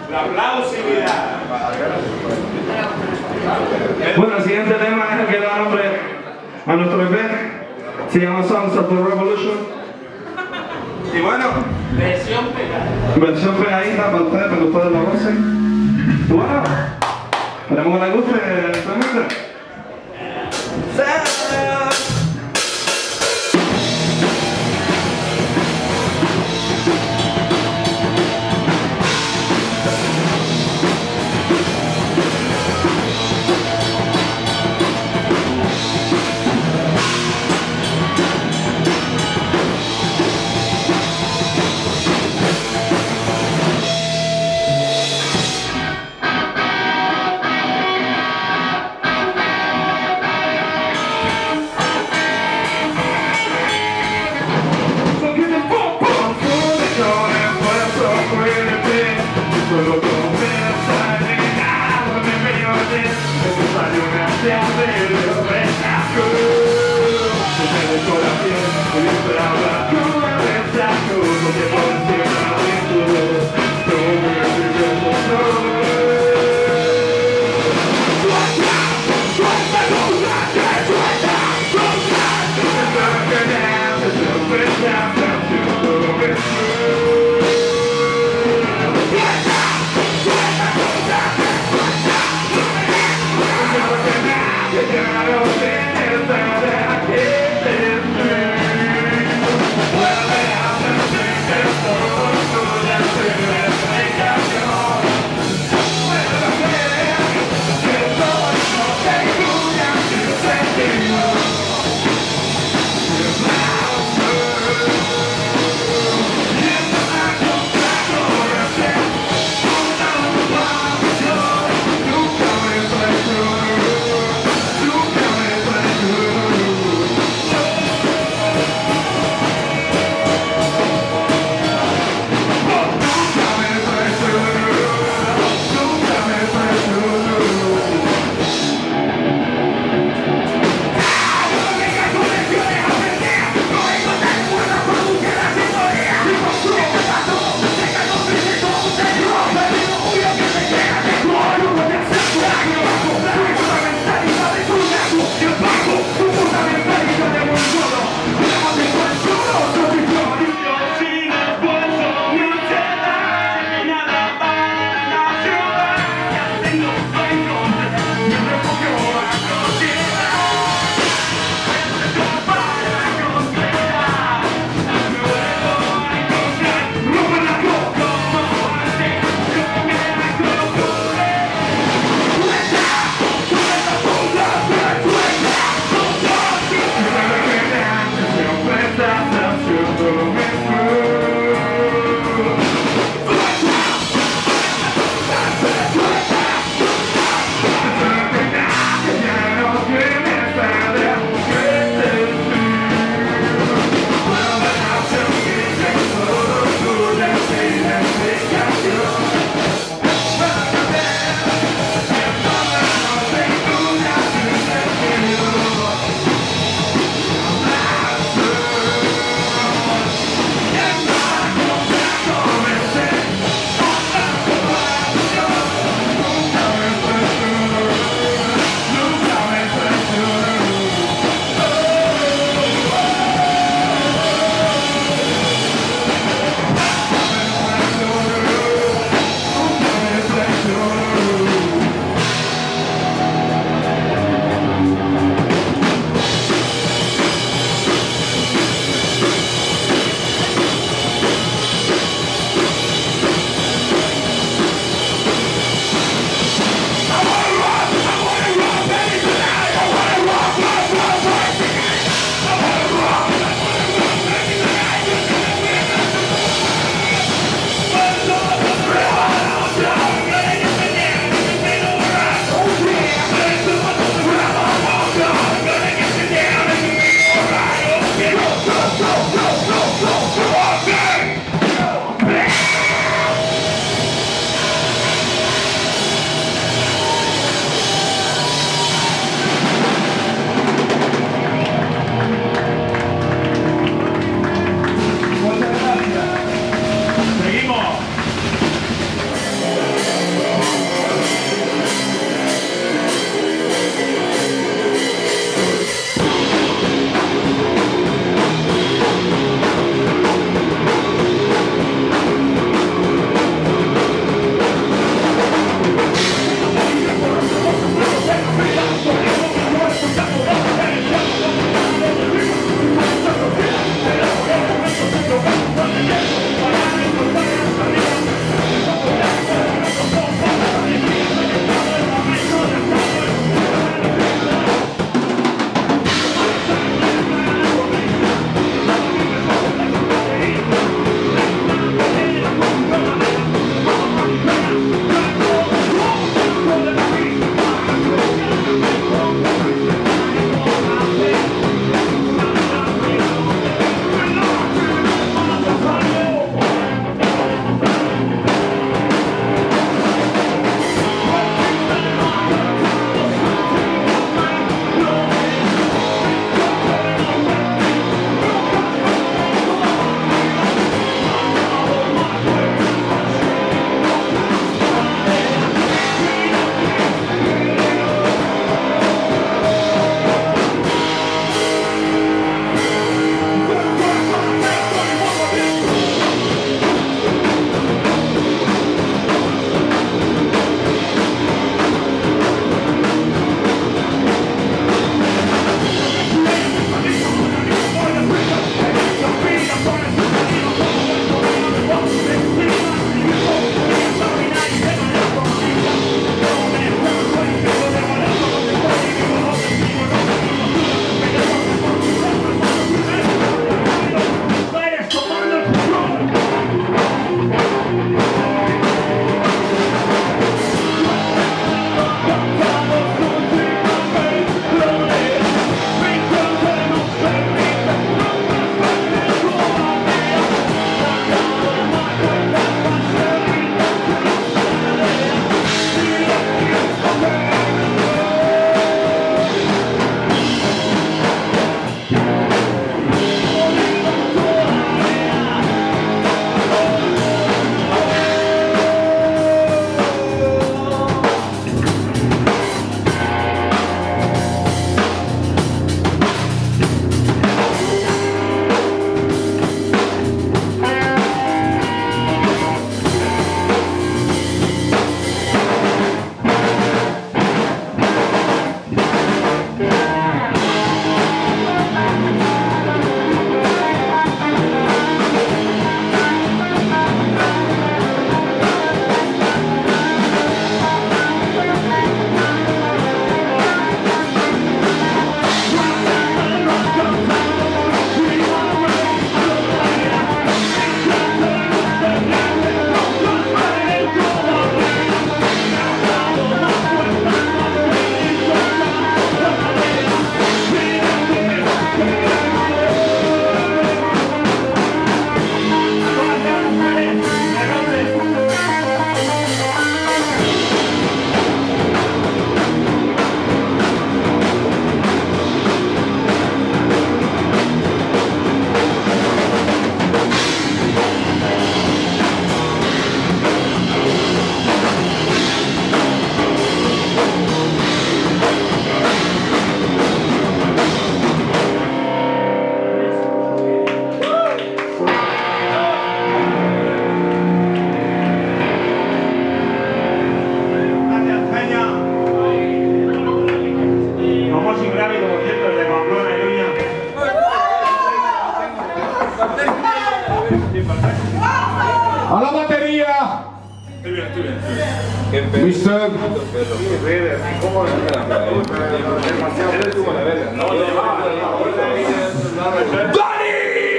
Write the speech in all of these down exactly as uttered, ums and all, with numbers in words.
La plausibilidad. Bueno, el siguiente tema es el que da nombre a nuestro E P. Se llama Songs of the Revolution. Y bueno, Versión pegada. versión pegadita para ustedes, para que ustedes lo gocen. Y bueno, esperemos que les guste el instrumento. A la batería. Mister. ¡Dani!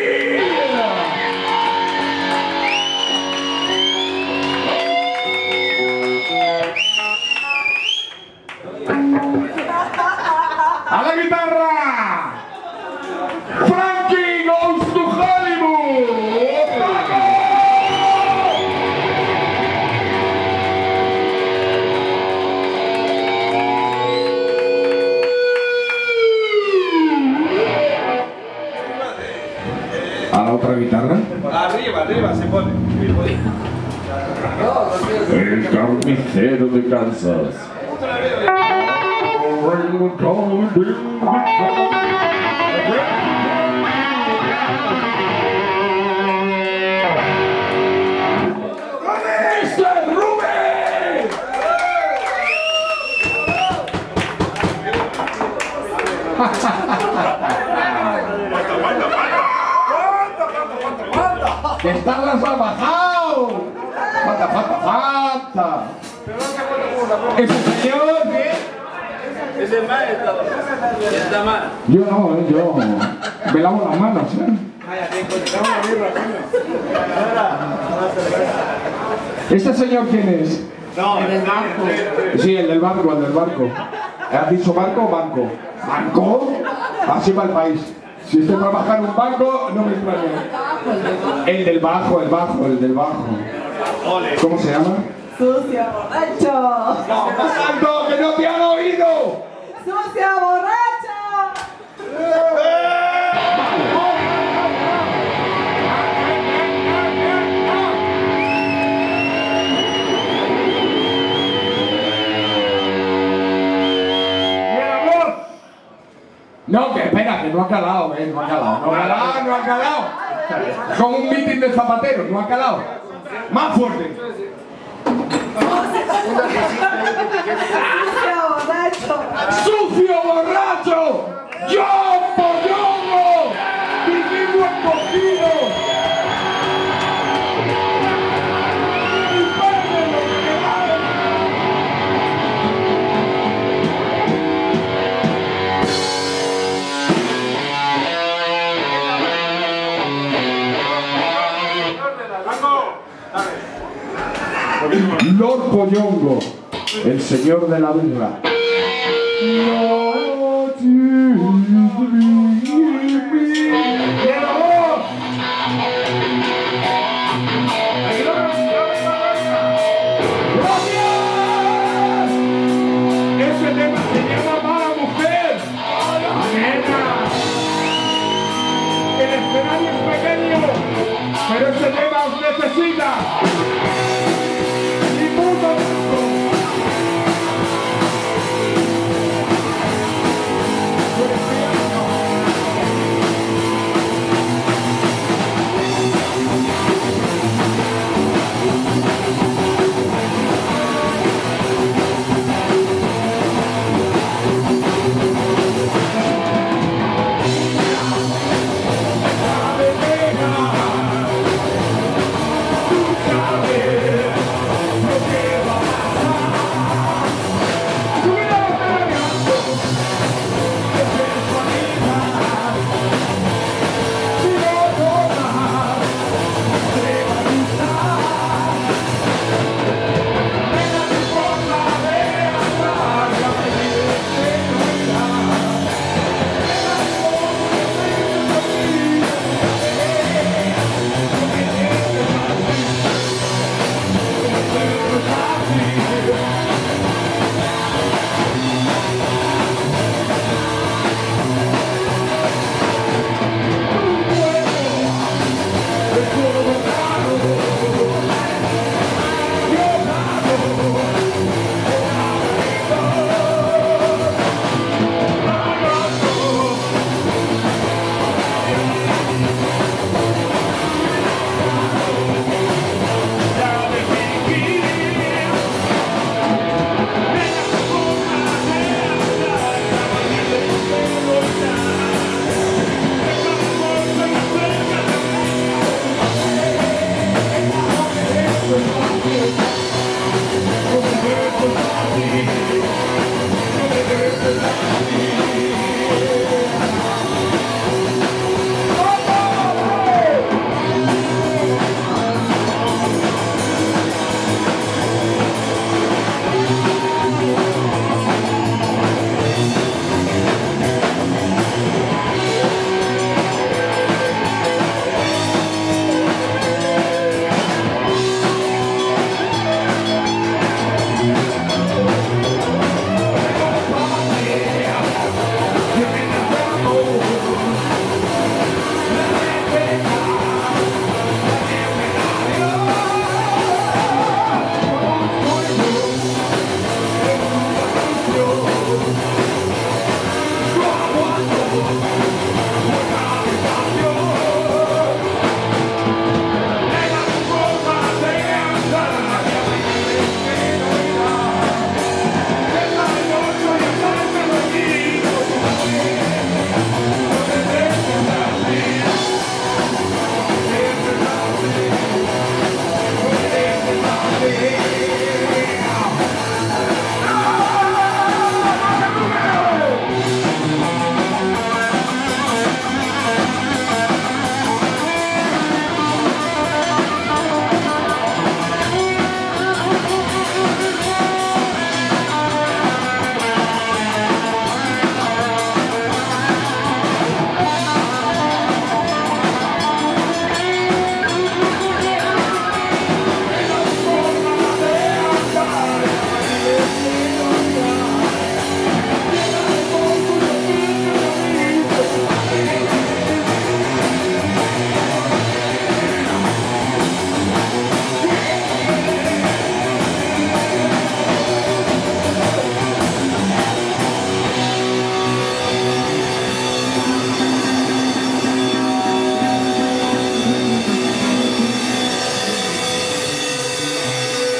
A la guitarra, Frankie Goes to Hollywood. A la otra guitarra. Arriba, arriba, se pone. El carnicero de Kansas. ¡Mister Rubén! ¡Que están las ha bajado! ¡Falta, falta, falta! ¿Ese señor qué? Es el maestro. Está mal. Yo no, eh, yo me lavo las manos, ¿eh? ¿Este señor quién es? No, el del banco. Sí, el del banco, el del barco. ¿Has dicho barco o banco? ¿Banco? Así va el país. Si usted trabaja en un banco, no me extraña. El del bajo, el bajo, el del bajo. ¿Cómo se llama? ¡Sucia, borracho! ¡No, más alto, que no te han oído! ¡Sucia, borracho! No, que espera, que no ha calado, eh, no ha calado. No ha calado, no ha calado. Como un mitin de zapateros, no ha calado. Más fuerte. ¡Sucia, borracho! ¡Sucio borracho! ¡Yo, pollongo! ¡Vikingo escogido! Lord Pollongo, el señor de la birra. Ese tema se llama Mala Mujer. El escenario es pequeño, pero ese tema os necesita. ¡Tú!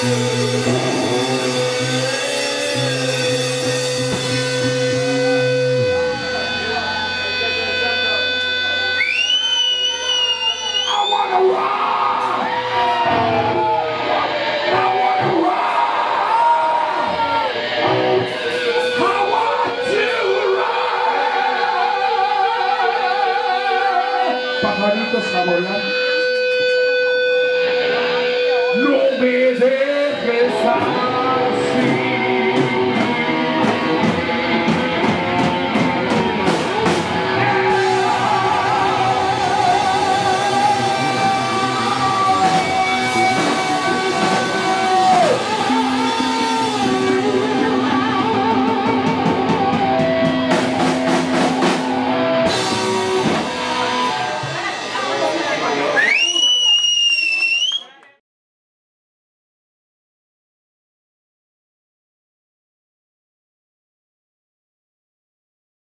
Pajaritos a volar. No me dejes.